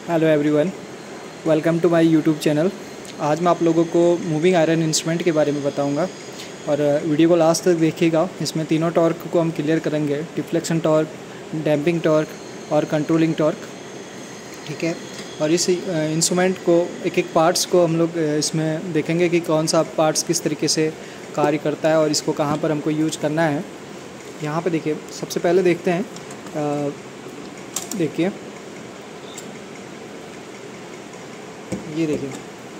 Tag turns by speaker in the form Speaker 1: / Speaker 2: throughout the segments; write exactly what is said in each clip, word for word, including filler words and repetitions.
Speaker 1: Hello everyone, welcome to my YouTube channel. आज मैं आप लोगों को मूविंग आयरन इंस्ट्रूमेंट के बारे में बताऊंगा और वीडियो को लास्ट तक देखिएगा। इसमें तीनों टॉर्क को हम क्लियर करेंगे, डिफ्लेक्शन टॉर्क, डैम्पिंग टॉर्क और कंट्रोलिंग टॉर्क। ठीक है, और इस इंस्ट्रूमेंट को एक एक पार्ट्स को हम लोग इसमें देखेंगे कि कौन सा पार्ट्स किस तरीके से कार्य करता है और इसको कहाँ पर हमको यूज करना है। यहाँ पे देखिए, सबसे पहले देखते हैं, देखिए ये देखिए,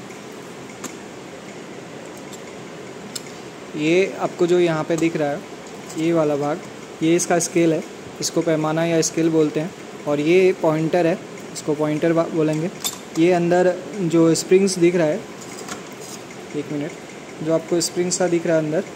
Speaker 1: ये आपको जो यहाँ पे दिख रहा है, ये वाला भाग, ये इसका स्केल है, इसको पैमाना या स्केल बोलते हैं। और ये पॉइंटर है, इसको पॉइंटर बोलेंगे। ये अंदर जो स्प्रिंग्स दिख रहा है, एक मिनट, जो आपको स्प्रिंग्स सा दिख रहा है अंदर,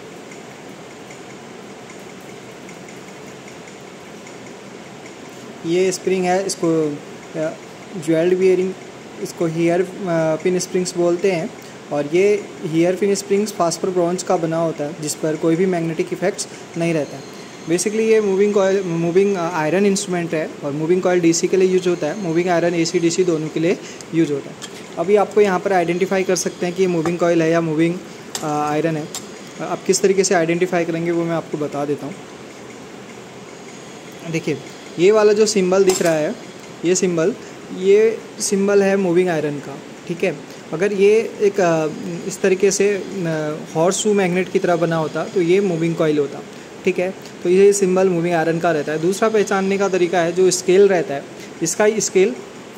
Speaker 1: ये स्प्रिंग है, इसको ज्वेल्ड बियरिंग, इसको हेयर पिन स्प्रिंग्स बोलते हैं। और ये hair pin springs phosphor bronze का बना होता है, जिस पर कोई भी मैग्नेटिक इफेक्ट्स नहीं रहता है। बेसिकली ये moving coil moving iron instrument है और मूविंग कॉयल डीसी के लिए यूज होता है, मूविंग आयरन एसी डीसी दोनों के लिए यूज होता है। अभी आपको यहाँ पर आइडेंटिफाई कर सकते हैं कि ये मूविंग कॉयल है या मूविंग आयरन है। आप किस तरीके से आइडेंटिफाई करेंगे वो मैं आपको बता देता हूँ। देखिए, ये वाला जो सिंबल दिख रहा है, ये सिंबल ये सिंबल है मूविंग आयरन का। ठीक है, अगर ये एक इस तरीके से हॉर्स शू मैग्नेट की तरह बना होता तो ये मूविंग कॉइल होता। ठीक है, तो ये सिंबल मूविंग आयरन का रहता है। दूसरा पहचानने का तरीका है जो स्केल रहता है, इसका स्केल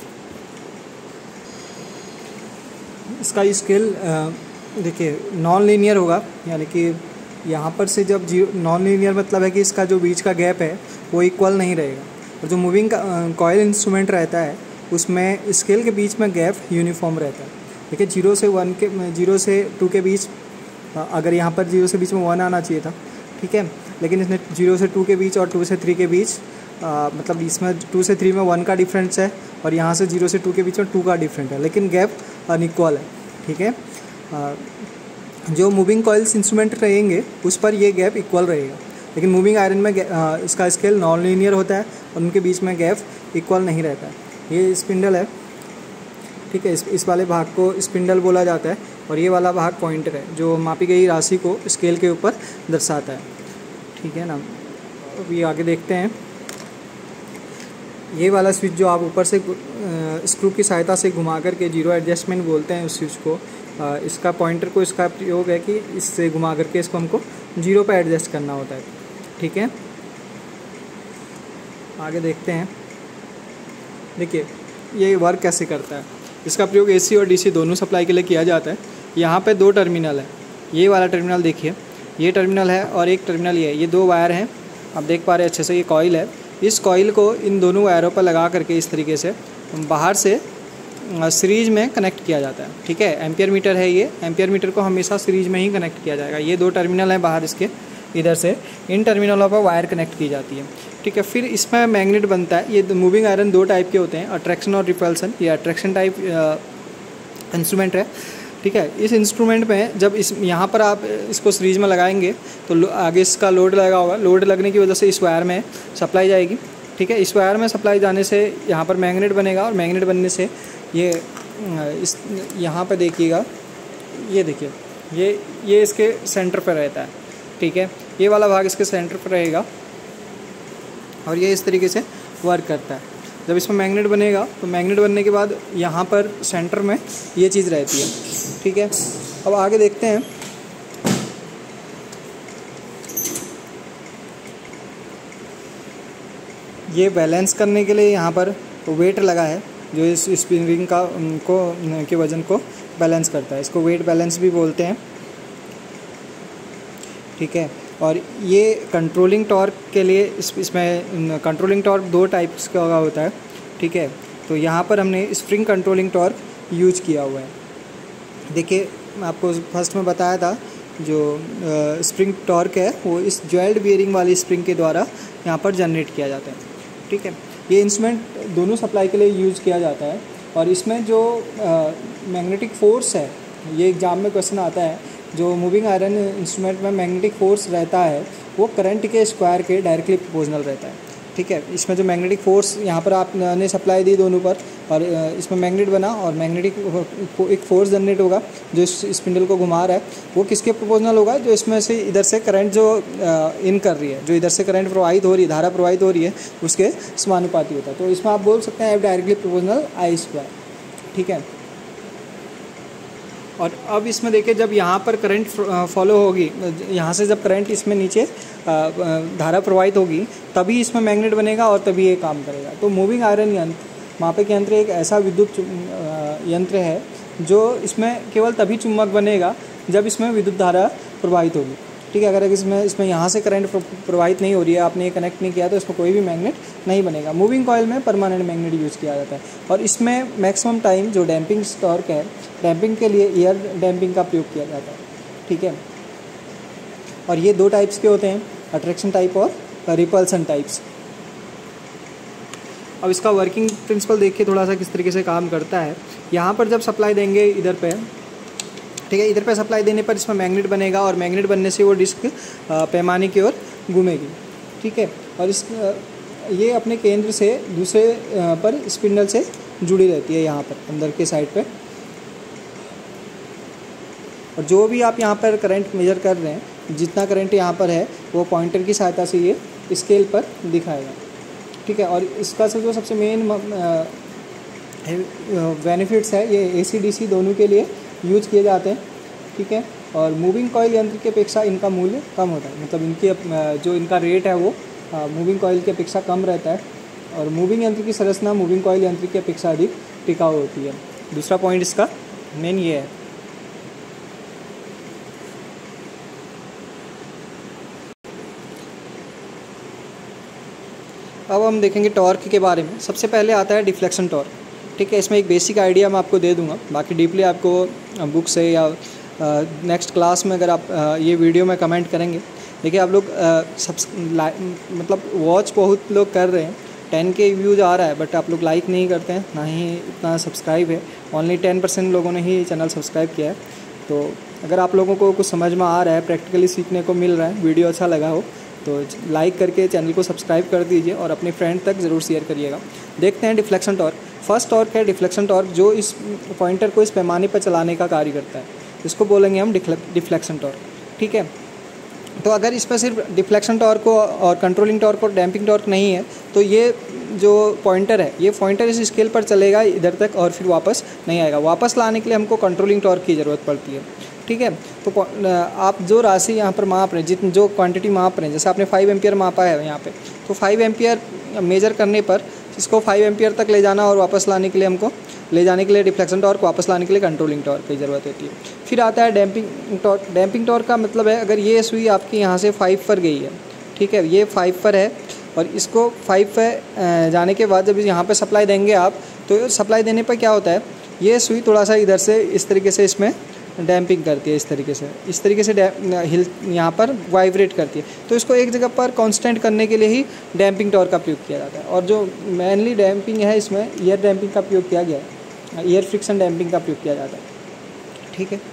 Speaker 1: इसका स्केल देखिए नॉन लीनियर होगा, यानी कि यहाँ पर से जब जीरो, नॉन लीनियर मतलब है कि इसका जो बीच का गैप है वो इक्वल नहीं रहेगा। और जो मूविंग कॉइल इंस्ट्रूमेंट रहता है उसमें स्केल के बीच में गैप यूनिफॉर्म रहता है। देखिए, जीरो से वन के जीरो से टू के बीच, अगर यहाँ पर जीरो से बीच में वन आना चाहिए था, ठीक है, लेकिन इसने जीरो से टू के बीच और टू से थ्री के बीच, आ, मतलब इसमें टू से थ्री में वन का डिफरेंस है और यहाँ से जीरो से टू के बीच में टू का डिफरेंस है, लेकिन गैप अनइक्वल है। ठीक है, आ, जो मूविंग कॉइल्स इंस्ट्रूमेंट रहेंगे उस पर ये गैप इक्वल रहेगा, लेकिन मूविंग आयरन में आ, इसका स्केल नॉन लीनियर होता है और उनके बीच में गैप इक्वल नहीं रहता है। ये स्पिंडल है, ठीक है, इस इस वाले भाग को स्पिंडल बोला जाता है और ये वाला भाग पॉइंटर है, जो मापी गई राशि को स्केल के ऊपर दर्शाता है। ठीक है ना, अभी आगे देखते हैं। ये वाला स्विच जो आप ऊपर से स्क्रू की सहायता से घुमा करके जीरो एडजस्टमेंट बोलते हैं उस स्विच को, आ, इसका पॉइंटर को इसका प्रयोग है कि इससे घुमा करके इसको हमको जीरो पे एडजस्ट करना होता है। ठीक है, आगे देखते हैं। देखिए, ये वर्क कैसे करता है। इसका प्रयोग एसी और डीसी दोनों सप्लाई के लिए किया जाता है। यहाँ पे दो टर्मिनल है, ये वाला टर्मिनल देखिए, ये टर्मिनल है और एक टर्मिनल ये है, ये दो वायर हैं, आप देख पा रहे हैं अच्छे से। ये कॉइल है, इस कॉइल को इन दोनों वायरों पर लगा करके इस तरीके से बाहर से सीरीज में कनेक्ट किया जाता है। ठीक है, एम्पियर मीटर है ये, एम्पियर मीटर को हमेशा सीरीज में ही कनेक्ट किया जाएगा। ये दो टर्मिनल हैं बाहर इसके, इधर से इन टर्मिनलों पर वायर कनेक्ट की जाती है। ठीक है, फिर इसमें मैग्नेट बनता है। ये मूविंग आयरन दो टाइप के होते हैं, अट्रैक्शन और रिपल्सन। ये अट्रैक्शन टाइप इंस्ट्रूमेंट है। ठीक है, इस इंस्ट्रूमेंट में जब इस यहाँ पर आप इसको सीरीज में लगाएंगे तो आगे इसका लोड लगा होगा, लोड लगने की वजह से इस वायर में सप्लाई जाएगी। ठीक है, इस वायर में सप्लाई जाने से यहाँ पर मैग्नेट बनेगा और मैग्नेट बनने से ये इस यहाँ पर देखिएगा, ये देखिए, ये ये इसके सेंटर पर रहता है। ठीक है, ये वाला भाग इसके सेंटर पर रहेगा और ये इस तरीके से वर्क करता है। जब इसमें मैग्नेट बनेगा तो मैग्नेट बनने के बाद यहाँ पर सेंटर में ये चीज़ रहती है। ठीक है, अब आगे देखते हैं। ये बैलेंस करने के लिए यहाँ पर वेट लगा है, जो इस स्प्रिंग का को के वज़न को बैलेंस करता है। इसको वेट बैलेंस भी बोलते हैं। ठीक है, और ये कंट्रोलिंग टॉर्क के लिए इस इसमें कंट्रोलिंग टॉर्क दो टाइप्स का होता है। ठीक है, तो यहाँ पर हमने स्प्रिंग कंट्रोलिंग टॉर्क यूज किया हुआ है। देखिए, आपको फर्स्ट में बताया था जो स्प्रिंग टॉर्क है वो इस ज्वेल्ड बियरिंग वाली स्प्रिंग के द्वारा यहाँ पर जनरेट किया जाता है। ठीक है, ये इंस्ट्रूमेंट दोनों सप्लाई के लिए यूज़ किया जाता है और इसमें जो मैग्नेटिक फोर्स है, ये एग्जाम में क्वेश्चन आता है, जो मूविंग आयरन इंस्ट्रूमेंट में मैग्नेटिक फोर्स रहता है वो करंट के स्क्वायर के डायरेक्टली प्रोपोर्शनल रहता है। ठीक है। इसमें जो मैग्नेटिक फोर्स यहाँ पर आपने सप्लाई दी दोनों पर और इसमें मैग्नेट बना और मैग्नेटिक एक फोर्स जनरेट होगा जो इस स्पिंडल को घुमा रहा है, वो किसके प्रोपोर्शनल होगा? जो इसमें से इधर से करंट जो इन कर रही है, जो इधर से करंट प्रवाहित हो रही है, धारा प्रवाहित हो रही है, उसके समानुपाती होता है। तो इसमें आप बोल सकते हैं F directly proportional I square. ठीक है। और अब इसमें देखिए जब यहाँ पर करंट फॉलो होगी, यहाँ से जब करंट इसमें नीचे धारा प्रवाहित होगी तभी इसमें मैग्नेट बनेगा और तभी ये काम करेगा। तो मूविंग आयरन यंत्र, मापक यंत्र एक ऐसा विद्युत यंत्र है जो इसमें केवल तभी चुंबक बनेगा जब इसमें विद्युत धारा प्रवाहित होगी। ठीक है। अगर इसमें इसमें यहाँ से करंट प्रवाहित नहीं हो रही है, आपने ये कनेक्ट नहीं किया, तो इसमें कोई भी मैग्नेट नहीं बनेगा। मूविंग कॉइल में परमानेंट मैग्नेट यूज़ किया जाता है और इसमें मैक्सिमम टाइम जो डैम्पिंग टॉर्क है, डैम्पिंग के लिए एयर डैम्पिंग का प्रयोग किया जाता है। ठीक है। और ये दो टाइप्स के होते हैं, अट्रैक्शन टाइप और रिपल्सन टाइप्स। अब इसका वर्किंग प्रिंसिपल देखिए थोड़ा सा किस तरीके से काम करता है। यहाँ पर जब सप्लाई देंगे इधर पे, ठीक है, इधर पे सप्लाई देने पर इसमें मैग्नेट बनेगा और मैग्नेट बनने से वो डिस्क पैमाने की ओर घूमेगी। ठीक है। और इस ये अपने केंद्र से दूसरे पर स्पिंडल से जुड़ी रहती है यहाँ पर अंदर के साइड पे। और जो भी आप यहाँ पर करंट मेजर कर रहे हैं, जितना करंट यहाँ पर है वो पॉइंटर की सहायता से ये स्केल पर दिखाएगा। ठीक है। और इसका से जो सबसे मेन बेनिफिट्स है, ये ए सी डी सी दोनों के लिए यूज किए जाते हैं। ठीक है। और मूविंग कॉइल यंत्र की अपेक्षा इनका मूल्य कम होता है, मतलब इनके जो इनका रेट है वो मूविंग कॉइल की अपेक्षा कम रहता है। और मूविंग यंत्र की संरचना मूविंग कॉइल यंत्र की अपेक्षा अधिक टिकाऊ होती है। दूसरा पॉइंट इसका मेन ये है। अब हम देखेंगे टॉर्क के बारे में। सबसे पहले आता है डिफ्लेक्शन टॉर्क। ठीक है। इसमें एक बेसिक आइडिया मैं आपको दे दूंगा, बाकी डीपली आपको बुक से या नेक्स्ट क्लास में अगर आप आ, ये वीडियो में कमेंट करेंगे। देखिए आप लोग सब मतलब वॉच बहुत लोग कर रहे हैं, टेन के व्यूज़ आ रहा है, बट आप लोग लाइक नहीं करते हैं, ना ही इतना सब्सक्राइब है। ओनली टेन परसेंट लोगों ने ही चैनल सब्सक्राइब किया है। तो अगर आप लोगों को कुछ समझ में आ रहा है, प्रैक्टिकली सीखने को मिल रहा है, वीडियो अच्छा लगा हो तो लाइक करके चैनल को सब्सक्राइब कर दीजिए और अपने फ्रेंड तक ज़रूर शेयर करिएगा। देखते हैं डिफ्लेक्शन टॉर्क। फर्स्ट टॉर्क है डिफ्लेक्शन टॉर्क, जो इस पॉइंटर को इस पैमाने पर चलाने का कार्य करता है। इसको बोलेंगे हम डिफ्लेक्शन टॉर्क। ठीक है। तो अगर इस पर सिर्फ डिफ्लेक्शन टॉर्क और कंट्रोलिंग टॉर्क और डैम्पिंग टॉर्क नहीं है तो ये जो पॉइंटर है, ये पॉइंटर इस स्केल पर चलेगा इधर तक और फिर वापस नहीं आएगा। वापस लाने के लिए हमको कंट्रोलिंग टॉर्क की ज़रूरत पड़ती है। ठीक है। तो आप जो राशि यहाँ पर माप रहे हैं, जितनी जो क्वांटिटी माप रहे हैं, जैसे आपने फाइव एम्पियर मापा है यहाँ पे, तो फाइव एम्पियर मेजर करने पर इसको फाइव एम्पियर तक ले जाना और वापस लाने के लिए हमको ले जाने के लिए डिफ्लेक्शन टॉर्क, वापस लाने के लिए कंट्रोलिंग टॉर्क की ज़रूरत होती है। फिर आता है डैम्पिंग टॉर्क। डैम्पिंग टॉर्क का मतलब है अगर ये सुई आपकी यहाँ से फाइव पर गई है, ठीक है, ये फाइव पर है और इसको फाइव पर जाने के बाद जब यहाँ पर सप्लाई देंगे आप, तो सप्लाई देने पर क्या होता है, ये सुई थोड़ा सा इधर से इस तरीके से इसमें डैम्पिंग करती है, इस तरीके से इस तरीके से हिल यहाँ पर वाइब्रेट करती है। तो इसको एक जगह पर कांस्टेंट करने के लिए ही डैम्पिंग टॉर्क का प्रयोग किया जाता है। और जो मेनली डैम्पिंग है इसमें एयर डैम्पिंग का प्रयोग किया गया है, एयर फ्रिक्शन डैम्पिंग का प्रयोग किया जाता है। ठीक है।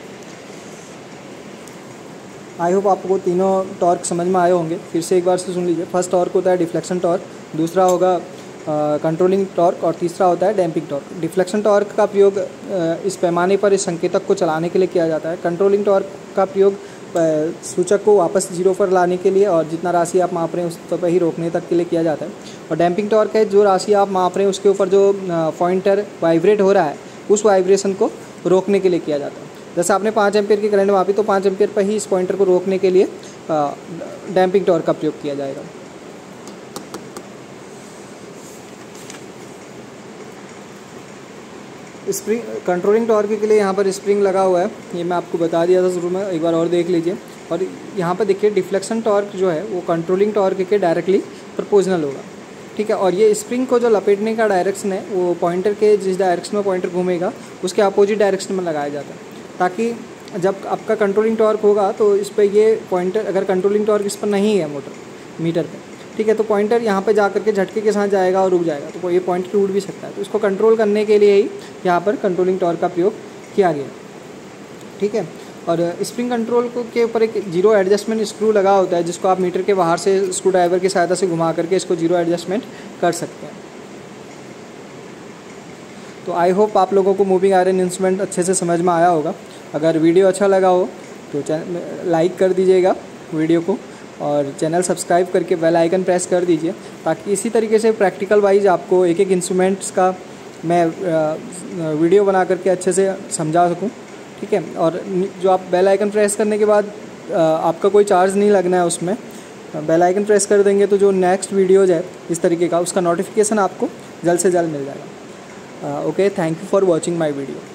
Speaker 1: आई होप आपको तीनों टॉर्क समझ में आए होंगे। फिर से एक बार से सुन लीजिए। फर्स्ट टॉर्क होता है डिफ्लेक्शन टॉर्क, दूसरा होगा कंट्रोलिंग टॉर्क और तीसरा होता है डैम्पिंग टॉर्क। डिफ्लेक्शन टॉर्क का प्रयोग इस पैमाने पर इस संकेतक को चलाने के लिए किया जाता है। कंट्रोलिंग टॉर्क का प्रयोग सूचक को वापस जीरो पर लाने के लिए और जितना राशि आप माप रहे हैं उस पर ही रोकने तक के लिए किया जाता है। और डैम्पिंग टॉर्क है जो राशि आप माप रहे हैं उसके ऊपर जो पॉइंटर वाइब्रेट हो रहा है उस वाइब्रेशन को रोकने के लिए किया जाता है। जैसे आपने पाँच एम्पियर की करंट मापी तो पाँच एम्पियर पर ही इस पॉइंटर को रोकने के लिए डैम्पिंग टॉर्क का प्रयोग किया जाएगा। स्प्रिंग कंट्रोलिंग टॉर्क के लिए यहाँ पर स्प्रिंग लगा हुआ है, ये मैं आपको बता दिया था शुरू में, एक बार और देख लीजिए। और यहाँ पर देखिए डिफ्लेक्शन टॉर्क जो है वो कंट्रोलिंग टॉर्क के डायरेक्टली प्रोपोर्शनल होगा। ठीक है। और ये स्प्रिंग को जो लपेटने का डायरेक्शन है वो पॉइंटर के जिस डायरेक्शन में पॉइंटर घूमेगा उसके अपोजिट डायरेक्शन में लगाया जाता है, ताकि जब आपका कंट्रोलिंग टॉर्क होगा तो इस पर ये पॉइंटर, अगर कंट्रोलिंग टॉर्क इस पर नहीं है मोटर मीटर पर, ठीक है, तो पॉइंटर यहाँ पे जा करके झटके के साथ जाएगा और रुक जाएगा, तो ये पॉइंटर टूट भी सकता है। तो इसको कंट्रोल करने के लिए ही यहाँ पर कंट्रोलिंग टॉर्क का प्रयोग किया गया। ठीक है। और स्प्रिंग कंट्रोल को के ऊपर एक जीरो एडजस्टमेंट स्क्रू लगा होता है, जिसको आप मीटर के बाहर से स्क्रू ड्राइवर की सहायता से घुमा करके इसको जीरो एडजस्टमेंट कर सकते हैं। तो आई होप आप लोगों को मूविंग आयरन इंस्ट्रूमेंट अच्छे से समझ में आया होगा। अगर वीडियो अच्छा लगा हो तो लाइक कर दीजिएगा वीडियो को, और चैनल सब्सक्राइब करके बेल आइकन प्रेस कर दीजिए, ताकि इसी तरीके से प्रैक्टिकल वाइज आपको एक एक इंस्ट्रूमेंट्स का मैं वीडियो बना करके अच्छे से समझा सकूं। ठीक है, और जो आप बेल आइकन प्रेस करने के बाद आपका कोई चार्ज नहीं लगना है उसमें, बेल आइकन प्रेस कर देंगे तो जो नेक्स्ट वीडियोज है इस तरीके का, उसका नोटिफिकेशन आपको जल्द से जल्द मिल जाएगा। Okay, thank you for watching my video.